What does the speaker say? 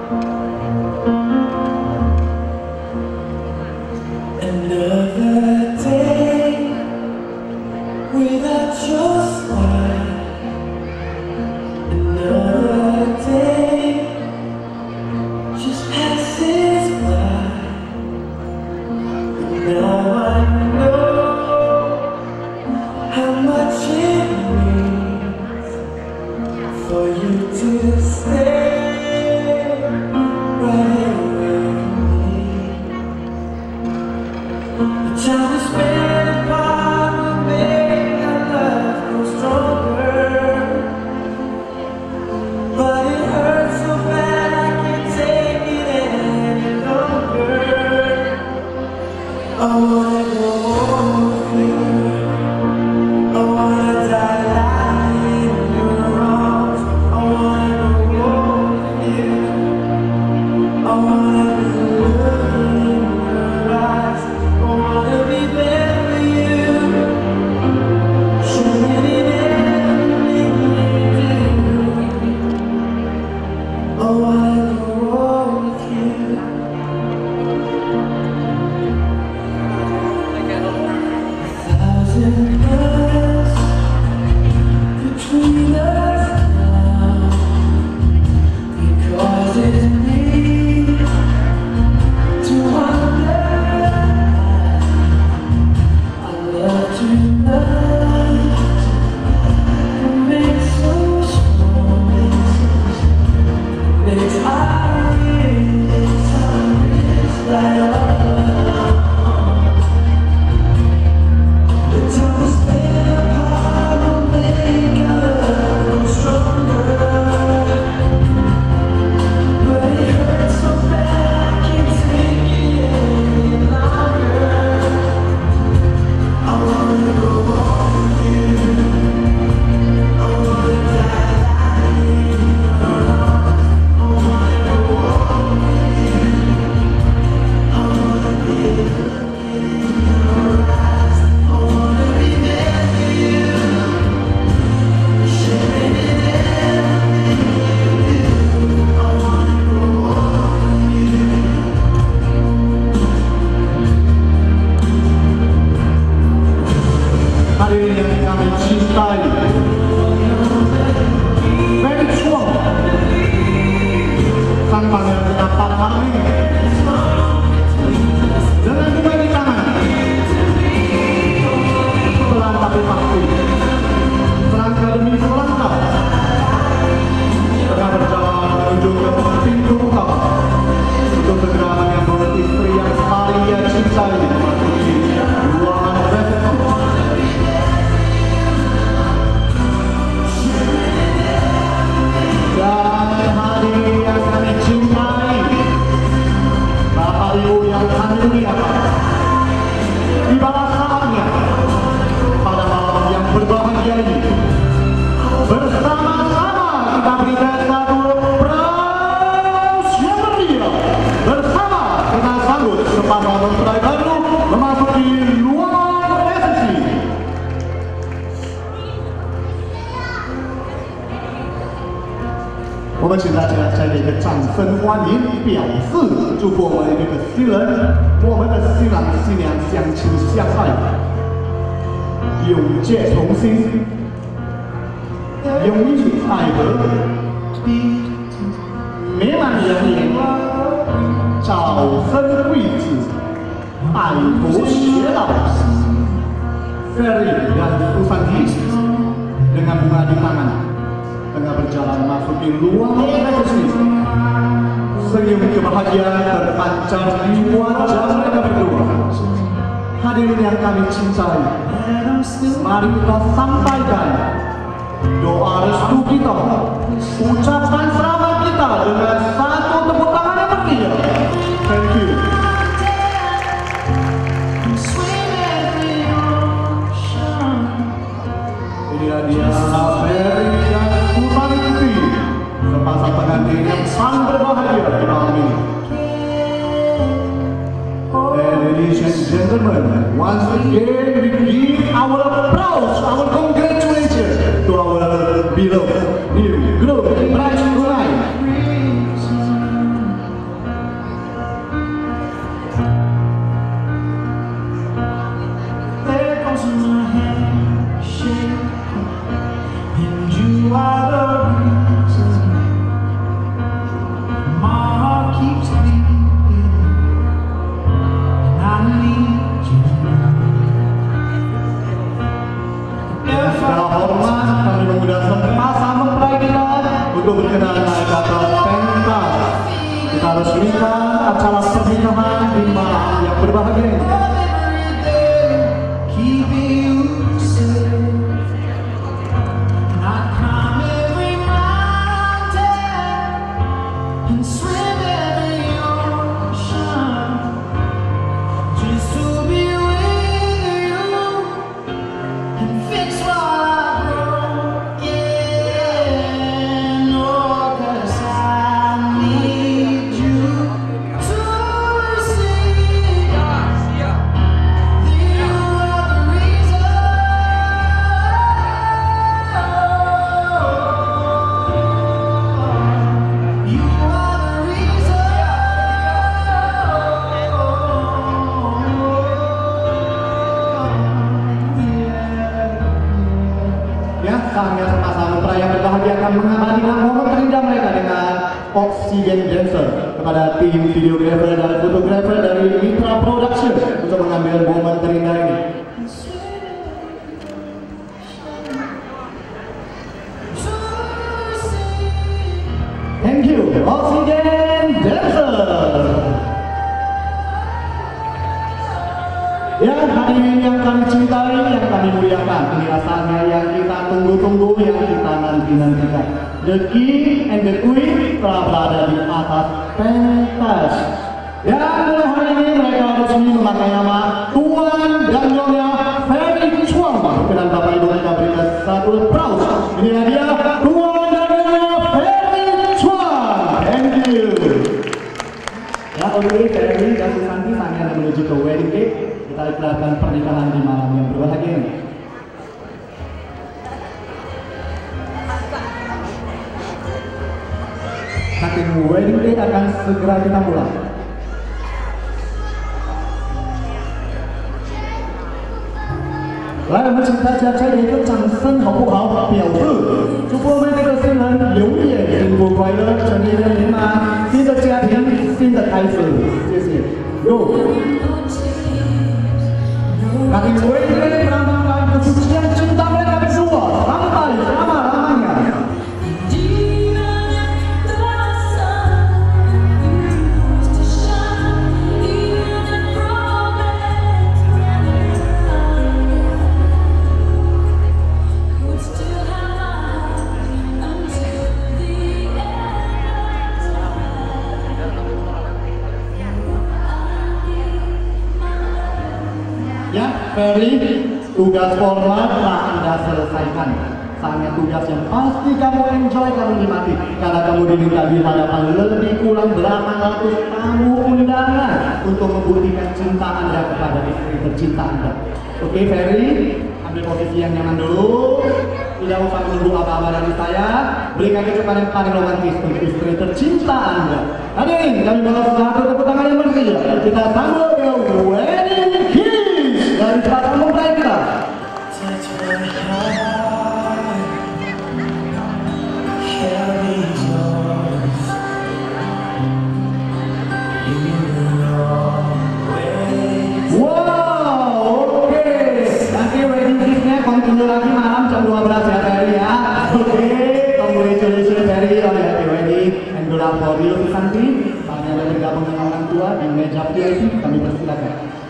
Another day without your smile. Another day just passes by. But now I know how much it means for you to stay right here with me. The time we spend apart will make our love grow stronger. But it hurts so bad I can't take it any longer. I wanna go home with you. I wanna die lying in your arms. I wanna go home with you. I wanna be looking in your eyes. I wanna be there for you. Sharing in everything you do. I wanna go home with you. A thousand miles between us now. It causes me to wonder. I love to love and make so strong. Makes our wings light up. The time we spend apart will make our love grow stronger. But it hurts so bad I can't take it any longer. I wanna go home with you. I wanna die lying in your arms. I wanna go home with you. I wanna be looking in your eyes. I wanna be there for you. Sharing in everything you do. I wanna go home with you. Hadirin yang kami cintai, Ferry Chuang, sang pangeran dapat kami dengan bunga di tangan, pelan tapi pasti, selangkah demi selangkah, tengah berjalan menuju ke pintu utama untuk segera menyambut istri yang paling ia cintai di ruangan resepsi. Dan hadirin yang kami cintai, Bapak Ibu yang kami muliakan, tibalah saatnya pada malam yang berbahagia ini, bersama-sama kita berikan satu praus yang meriah. Bersama kita sambut sepasang mempelai baru memasuki ruangan resepsi. 我们请大家再给一个掌声欢迎，表示祝福我们这个新人，我们的新郎新娘相亲相爱，永结同心，永浴爱河，美满人年，早生贵子，爱徒偕老。Ferry dan Susanti dengan bunga di tangan tengah berjalan masuki ruang resepsi. Senyum kebahagiaan terpancar di wajah mereka berdua. Hadirin yang kami cintai, mari kita sampaikan doa restu kita, ucapan selamat kita dengan satu tepuk tangan yang meriah. Thank you. Inilah dia Ferry dan Susanti, sepasang pengantin yang sangat berbahagia di malam ini. Ladies and gentlemen, once again we give our applause, our congratulations to our beloved new groom, bride tonight. naik ke atas pentas. Kita resmikan acara pernikahan di malam yang berbahagia ini. Saatnya sepasang mempelai yang berbahagia akan mengabadikan momen terindah mereka dengan Oxygen Dancer. Kepada tim videografer dan fotografer dari Mitra Production untuk mengambil momen terindah ini. Thank you, Oxygen Dancer. Ya, hadirin yang kami cintai, yang kami muliakan, inilah saatnya yang kita tunggu-tunggu, yang kita nanti-nantikan. The King and the Queen telah berada di atas pentas. Dan mulai hari ini mereka resmi memakai nama Tuan dan Nyonya Ferry Chuang. Dengan Bapak Ibu mereka berikan satu aplaus. Inilah dia Tuan dan Nyonya Ferry Chuang. Thank you. Ya, oke, Ferry dan Susanti saatnya menuju ke wedding cake. Kita iklankan pernikahan di malam yang berbahagia ini. Saking wedding day akan segera kita mulai. 来，我们请大家再点一个掌声，好不好？表示祝福我们这个新人永远幸福快乐，成年人圆满，新的家庭，新的开始。谢谢。Go。Kaki wedding melambangkan kesucian cinta mereka berdua sampai selama-lamanya. Ya, Ferry, tugas formal telah Anda selesaikan. Saatnya tugas yang pasti kamu enjoy, kamu nikmati. Karena kamu diminta di hadapan lebih kurang 800 tamu undangan untuk membuktikan cinta Anda kepada istri tercinta Anda. Oke, Ferry, ambil posisi yang nyaman dulu. Tidak usah menunggu apa-apa dari saya. Berikan kecepatan yang paling romantis untuk istri tercinta Anda. Hadirin, kami bawa satu tepuk tangan yang meriah. Kita sambut ke wedding kiss dari pasangan mempelai kita. Wow, oke. Nanti wedding kiss-nya continue lagi malam jam 12 ya, Ferry ya. Oke, congratulations Ferry on your wedding and good luck for you, Susanti. Saatnya bergabung dengan orang tua di meja VIP, kami persilakan.